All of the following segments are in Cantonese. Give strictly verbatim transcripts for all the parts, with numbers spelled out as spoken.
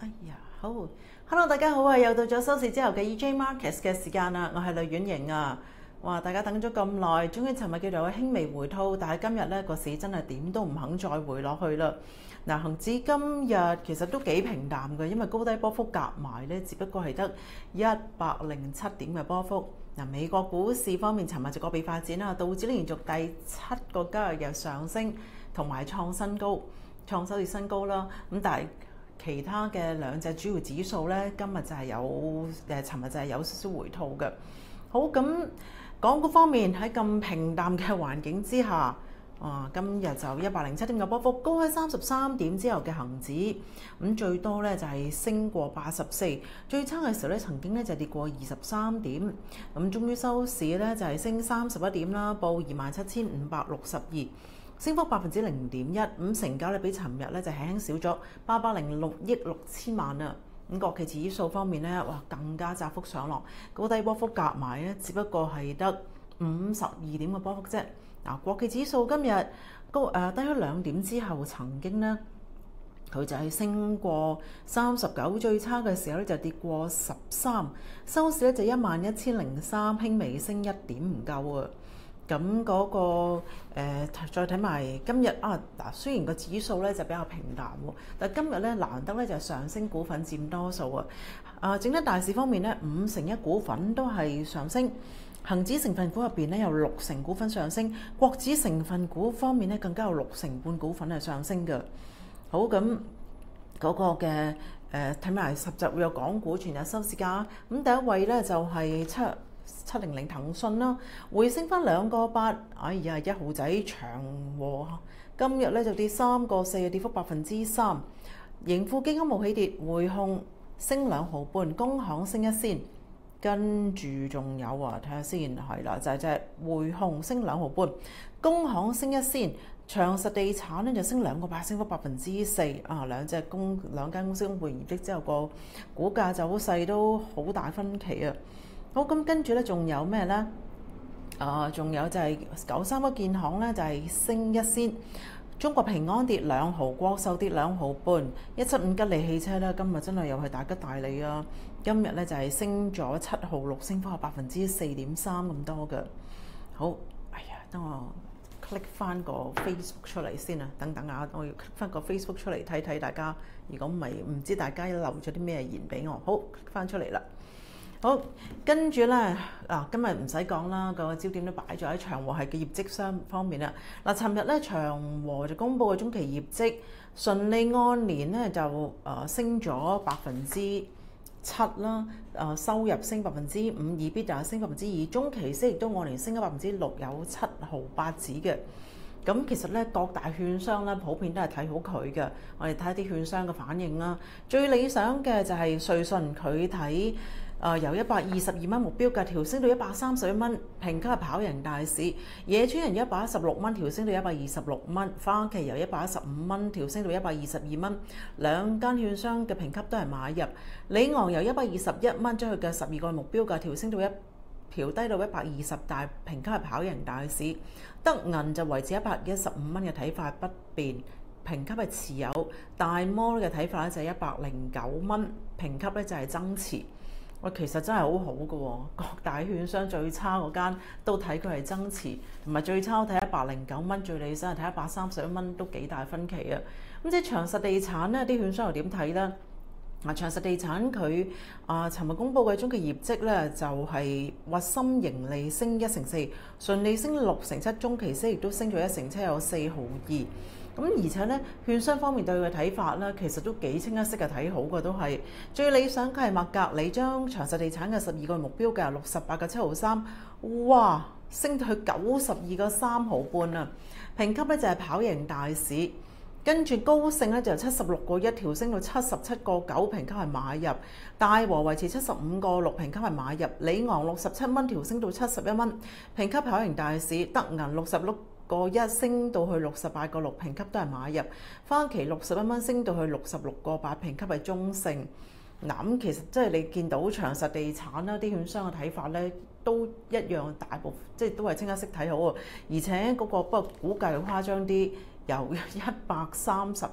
哎呀，好，Hello，大家好啊！又到咗收市之後嘅 E J Markets 嘅時間啦，我係呂婉瑩啊。哇！大家等咗咁耐，終於尋日叫做輕微回吐，但係今日咧個市真係點都唔肯再回落去啦。嗱，恆指今日其實都幾平淡嘅，因為高低波幅夾埋咧，只不過係得一百零七點嘅波幅。嗱，美國股市方面，尋日就個別發展啦，道指連續第七個交易日上升，同埋創新高，創收市新高啦。咁但係其他嘅兩隻主要指數咧，今日就係有誒，尋日就係有少少回吐嘅。好，咁港股方面喺咁平淡嘅環境之下，啊，今日就一百零七點嘅波幅，高開三十三點之後嘅恆指，咁最多咧就係升過八十四，最差嘅時候咧曾經咧就跌過二十三點，咁終於收市咧就係升三十一點啦，報二萬七千五百六十二。升幅百分之零點一，咁成交咧比尋日咧就輕輕少咗八百零六億六千萬啊！咁國企指數方面咧，哇更加窄幅上落，高低波幅夾埋咧，只不過係得五十二點嘅波幅啫。嗱，國企指數今日高誒、呃、低咗兩點之後，曾經咧佢就係升過三十九，最差嘅時候咧就跌過十三，收市咧就一萬一千零三，輕微升一點唔夠啊！咁嗰、那個、呃、再睇埋今日啊，嗱，雖然個指數咧就比較平淡喎，但今日咧難得咧就上升股份佔多數啊。啊，整體大市方面咧，五成一股份都係上升，恆指成分股入邊咧有六成股份上升，國指成分股方面咧更加有六成半股份係上升嘅。好，咁嗰、那個嘅誒睇埋十隻會有港股全日收市價，咁第一位咧就係七七零零騰訊啦，回升翻兩個八，哎呀一號仔長和今日咧就跌三個四，跌幅百分之三。盈富基金冇起跌，匯控升兩毫半，工行升一仙，跟住仲有啊，睇下先係啦，就係隻匯控升兩毫半，工行升一仙，長實地產咧就升兩個八，升幅百分之四啊。兩隻公兩間公司公布業績之後，個股價走勢都好大分歧啊。好，咁跟住咧，仲有咩咧？啊，仲有就係九三一建行咧，就係升一仙。中國平安跌兩毫，國壽跌兩毫半。一七五吉利汽車咧，今日真係又係大吉大利啊！今日咧就係升咗七毫六，升幅係百分之四點三咁多嘅。好，哎呀，等我 click 翻個 Facebook 出嚟先啊！等等啊，我要 click 翻個 Facebook 出嚟睇睇大家。如果唔係，唔知大家留咗啲咩言俾我。好 click 翻出嚟啦。好，跟住咧，嗱，今日唔使講啦，個焦點都擺咗喺長和系嘅業績商方面啦。嗱，尋日咧長和就公布嘅中期業績，純利按年咧就誒升咗百分之七啦，誒收入升百分之五，二 B 就升百分之二，中期息亦都按年升咗百分之六，有七毫八子嘅。咁其實咧，各大券商咧普遍都係睇好佢嘅。我哋睇下啲券商嘅反應啦。最理想嘅就係瑞信，佢睇。誒、呃、由一百二十二蚊目標價調升到一百三十一蚊，評級係跑贏大市。野村人一百一十六蚊調升到一百二十六蚊，花旗由一百一十五蚊調升到一百二十二蚊，兩間券商嘅評級都係買入。里昂由一百二十一蚊將佢嘅十二個目標價調升到一調低到一百二十，但評級係跑贏大市。德銀就維持一百一十五蚊嘅睇法不變，評級係持有。大摩嘅睇法咧就係一百零九蚊，評級咧就係增持。喂，其實真係好好嘅喎，各大券商最差嗰間都睇佢係增持，唔係最差睇一百零九蚊，最理想係睇一百三十一蚊，都幾大分歧啊！咁即係長實地產咧，啲券商又點睇咧？啊，長實地產佢啊，尋日公布嘅中期業績咧，就係核心盈利升一成四，純利升六成七，中期息亦都升咗一成七，有四毫二。咁而且咧，券商方面對佢嘅睇法咧，其實都幾清一色嘅睇好嘅，都係最理想嘅係麥格理將長實地產嘅十二個目標價六十八個七毫三，哇，升到去九十二個三毫半啊！評級咧就係跑贏大市，跟住高盛咧就由七十六個一調升到七十七個九，評級係買入；大和維持七十五個六，評級係買入；里昂六十七蚊調升到七十一蚊，評級跑贏大市；德銀六十六個一升到去六十八個六，評級都係買入；花旗六十一蚊升到去六十六個八，評級係中性。嗱，咁其實即係你見到長實地產啦，啲券商嘅睇法咧都一樣，大部分即係都係清一色睇好喎。而且嗰、那個不過估計誇張啲，由一百三十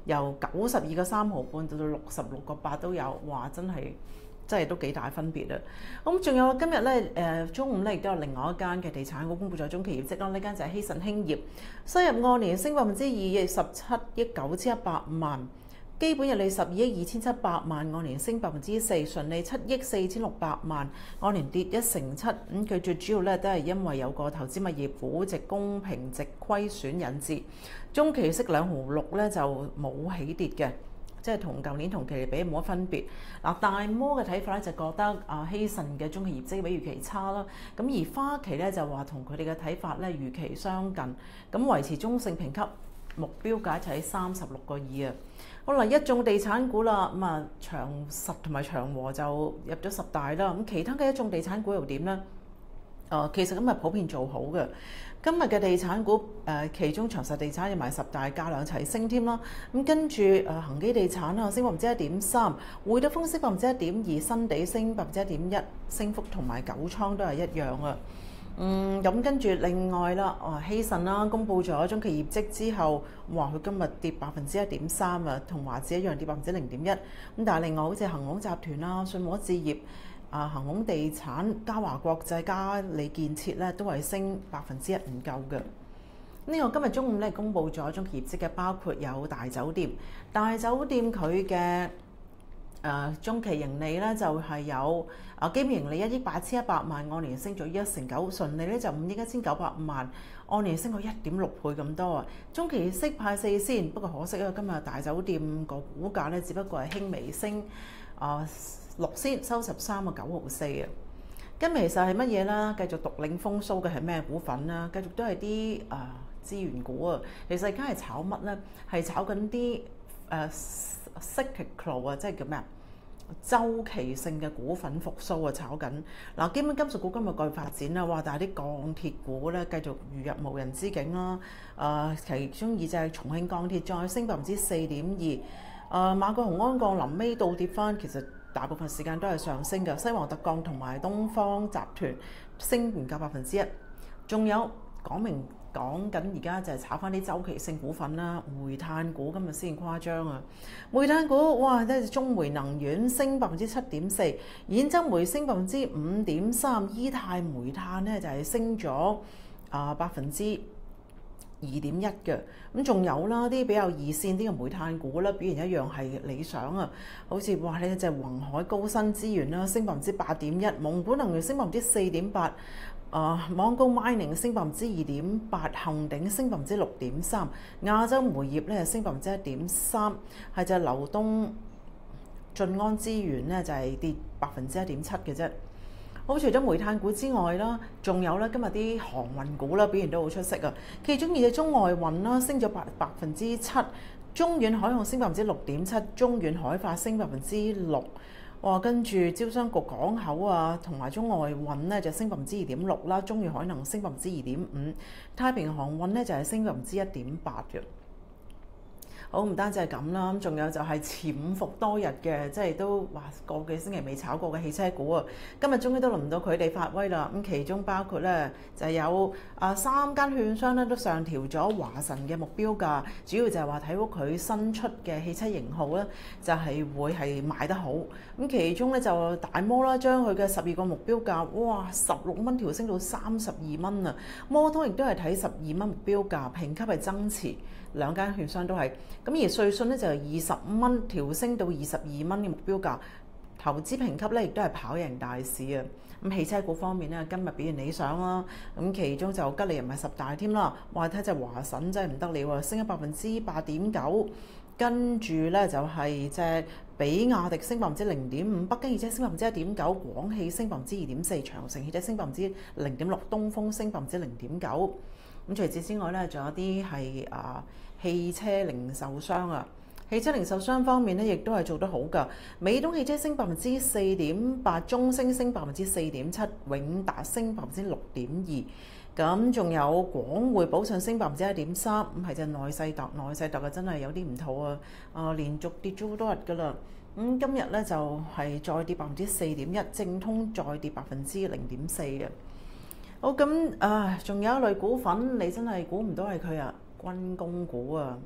由九十二個三毫半到到六十六個八都有，哇！真係真係都幾大分別啊！咁仲有今日咧誒中午咧亦都有另外一間嘅地產股公布咗中期業績啦，呢間就係希慎興業，收入按年升百分之二，億十七億九千一百萬。基本溢利十二億二千七百萬，按年升百分之四，純利七億四千六百萬，按年跌一成七。咁、嗯、佢最主要咧都係因為有個投資物業估值公平值虧損引致，中期息兩毫六咧就冇起跌嘅，即係同舊年同期嚟比冇乜分別。嗱，大摩嘅睇法咧就覺得啊希慎嘅中期業績比預期差啦，咁而花旗咧就話同佢哋嘅睇法咧預期相近，咁維持中性評級。目標價就喺三十六個二啊！好啦，一眾地產股啦，咁啊長實同埋長和就入咗十大啦。咁其他嘅一眾地產股又點呢？誒、呃，其實今日普遍做好嘅。今日嘅地產股誒、呃，其中長實地產入埋十大，價量齊升添啦。咁跟住誒恆基地產啊，升百分之一點三，匯德豐升百分之一點二，新地升百分之一點一，升幅同埋九倉都係一樣啊。嗯，咁跟住另外啦，哦希慎啦，公布咗中期業績之後，哇佢今日跌百分之一點三啊，同華指一樣跌百分之零點一。咁但係另外好似恒隆集團啦、信和置業、啊恒隆地產、嘉華國際、嘉里建設咧，都係升百分之一唔夠嘅。呢個今日中午咧公布咗中期業績嘅，包括有大酒店，大酒店佢嘅。誒、呃、中期盈利咧就係、是、有啊基本盈利一億八千一百萬，按年升咗一成九，純利咧就五億一千九百萬，按年升咗一點六倍咁多啊！中期息派四仙，不過可惜啊，今日大酒店個股價咧只不過係輕微升啊六仙，收十三個九毫四啊！今日其實係乜嘢啦？繼續獨領風騷嘅係咩股份啦？繼續都係啲啊資源股啊！其實而家係炒乜咧？係炒緊啲誒 cyclical 啊，即係叫咩啊？週期性嘅股份復甦啊，炒緊嗱。基本金屬股今日繼續發展啦，哇！但係啲鋼鐵股咧繼續如入無人之境啦。誒、呃，其中二隻重慶鋼鐵再升百分之四點二。誒、呃，馬國雄安鋼臨尾倒跌翻，其實大部分時間都係上升嘅。西王特鋼同埋東方集團升唔夠百分之一。仲有講明。講緊而家就係炒翻啲周期性股份啦，煤炭股今日先誇張啊！煤炭股哇，即係中煤能源升百分之七點四，兗州煤升百分之五點三，伊泰煤炭咧就係升咗啊百分之二點一嘅。咁仲有啦，啲比較二線啲嘅煤炭股啦，表現一樣係理想啊！好似哇呢隻宏海高新資源啦，升百分之八點一，蒙古能源升百分之四點八。啊，網高 mining 升百分之二點八，恒鼎升百分之六點三，亞洲煤業咧升百分之一點三，係隻流東晉安資源咧就係跌百分之一點七嘅啫。好，除咗煤炭股之外啦，仲有咧今日啲航運股啦表現都好出色啊。其中二隻中外運啦升咗百百分之七，中遠海控升百分之六點七，中遠海發升百分之六。哇，跟住招商局港口啊，同埋中外運咧就升百分之二點六啦，中遠海能升百分之二點五，太平航運咧就係升百分之一點八嘅。好，唔單止係咁啦，咁仲有就係潛伏多日嘅，即係都哇個幾星期未炒過嘅汽車股啊，今日終於都輪到佢哋發威啦。咁其中包括咧就係有啊三間券商咧都上調咗華晨嘅目標價，主要就係話睇好佢新出嘅汽車型號咧就係會係賣得好。咁其中咧就大摩啦，將佢嘅十二個目標價哇十六蚊調升到三十二蚊啊！摩通亦都係睇十二蚊目標價，評級係增持。兩間券商都係咁，而瑞信咧就由二十五蚊調升到二十二蚊嘅目標價，投資評級咧亦都係跑贏大市啊！咁汽車股方面咧，今日表現理想啦，咁其中就吉利又唔係十大添啦，哇！睇隻華晨真係唔得了啊，升咗百分之八點九，跟住咧就係隻比亞迪升百分之零點五，北京汽車升百分之一點九，廣汽升百分之二點四，長城汽車升百分之零點六，東風升百分之零點九。咁除此之外咧，仲有啲係啊汽車零售商啊，汽車零售商方面咧，亦都係做得好㗎。美東汽車升百分之四點八，中升升百分之四點七，永達升百分之六點二。咁仲有廣匯寶順升百分之一點三，咁係隻內世特，內世特啊真係有啲唔妥啊！啊，連續跌咗好多日㗎啦。咁、嗯、今日咧就係、是、再跌百分之四點一，正通再跌百分之零點四嘅。好咁啊，仲有一類股份，你真係估唔到係佢啊，軍工股啊，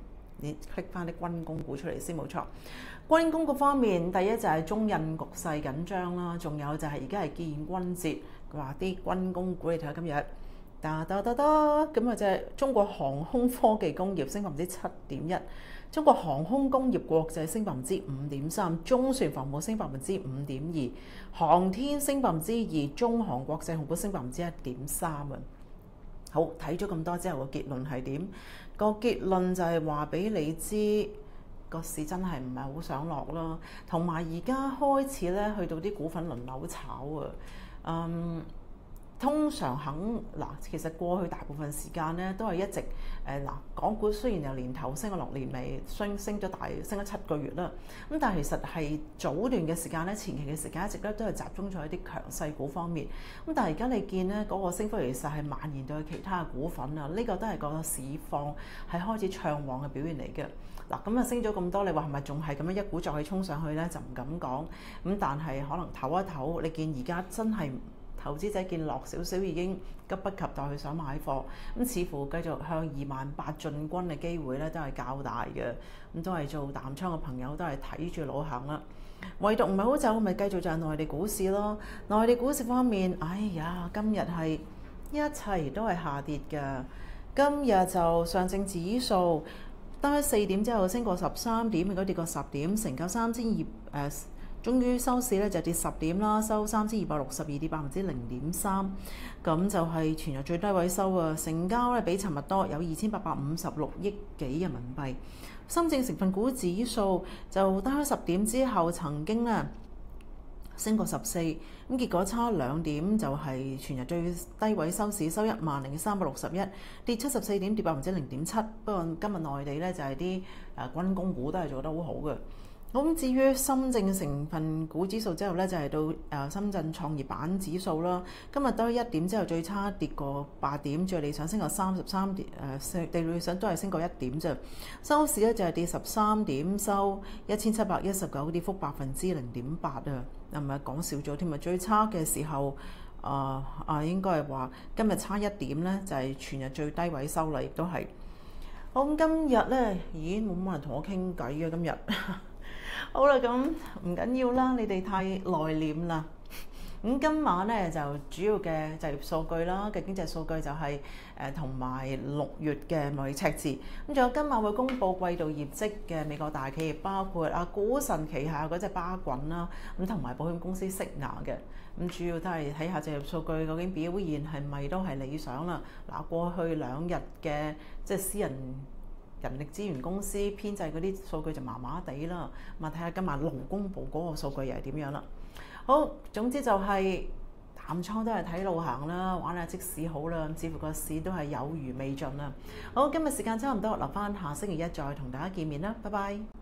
你 click 翻啲軍工股出嚟先，冇錯。軍工股方面，第一就係中印局勢緊張啦，仲有就係而家係建軍節，話啲軍工股你睇下今日，噠噠噠噠咁啊，就係中國航空科技工業升百分之七點一，中國航空工業國際升百分之五點三，中船防務升百分之五點二，航天升百分之二，中航國際控股升百分之一點三啊。好，睇咗咁多之後，個結論係點？個結論就係話俾你知，個市真係唔係好想落咯。同埋而家開始咧，去到啲股份輪流炒啊。嗯，通常肯嗱，其實過去大部分時間咧都係一直誒嗱，港股雖然由年頭升咗落年尾，升升咗大升咗七個月啦。咁但係其實係早段嘅時間咧，前期嘅時間一直咧都係集中咗喺啲強勢股方面。咁但係而家你見咧嗰個升幅其實係蔓延到去其他嘅股份啊，呢個都係個市況係開始暢旺嘅表現嚟嘅。嗱，咁啊升咗咁多，你話係咪仲係咁樣一股再去衝上去咧？就唔敢講。咁但係可能唞一唞，你見而家真係投資者見落少少已經急不及待去想買貨，咁似乎繼續向二萬八進軍嘅機會咧都係較大嘅。咁都係做淡倉嘅朋友都係睇住老行啦。唯獨唔係好走，咪繼續就係內地股市咯。內地股市方面，哎呀，今日係一切都係下跌嘅。今日就上證指數得咗四點之後升過十三點，如果跌過十點，成交三千二誒，終於收市咧就跌十點啦，收三千二百六十二，跌百分之零點三，咁就係全日最低位收啊！成交咧比尋日多，有二千八百五十六億幾人民幣。深證成分股指數就得咗十點之後曾經咧升過十四，咁結果差兩點就係全日最低位收市，收一萬零三百六十一，跌七十四點，跌百分之零點七。不過今日內地咧就係啲誒軍工股都係做得好好嘅。咁至於深證成分股指數之後咧，就係到誒深圳創業板指數啦。今日都一點之後最差跌過八點，最理想升過三十三點，誒最理想都係升過一點啫。收市咧就係跌十三點，收一千七百一十九，跌幅百分之零點八啊。又唔係講少咗添啊！最差嘅時候，啊、呃、啊應該係話今日差一點咧，就係、是、全日最低位收啦，亦都係。好，咁今日咧，咦冇乜人同我傾偈嘅今日。好啦，咁唔緊要啦，你哋太內斂啦。咁今晚咧就主要嘅就業數據啦，嘅經濟數據就係誒同埋六月嘅貿易赤字。咁仲有今晚會公布季度業績嘅美國大企業，包括啊股神旗下嗰隻巴郡啦，咁同埋保險公司息雅嘅。咁主要都係睇下就業數據究竟表現係咪都係理想啦。嗱，過去兩日嘅即係私人人力資源公司編製嗰啲數據就麻麻地啦，咁啊睇下今晚勞工部嗰個數據又係點樣啦。好，總之就係淡倉都係睇路行啦，玩下即市好啦，似乎個市都係有餘未盡啦。好，今日時間差唔多，留翻下星期一再同大家見面啦，拜拜。